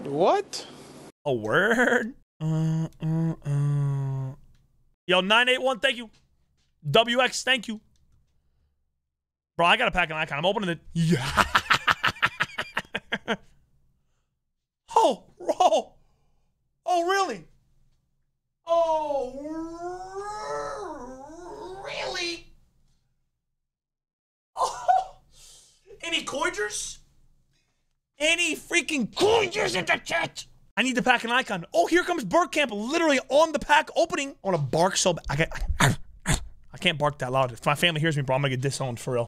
What? A word? Yo, 981, thank you. WX, thank you. Bro, I got to pack an icon. I'm opening it. Yeah. Oh, bro. Oh, really? Oh, really? Oh. Any coigers? Any freaking coigers in the chat? I need to pack an icon. Oh, here comes Bergkamp, literally on the pack opening. I want to bark so bad. I can't bark that loud. If my family hears me, bro, I'm gonna get disowned for real.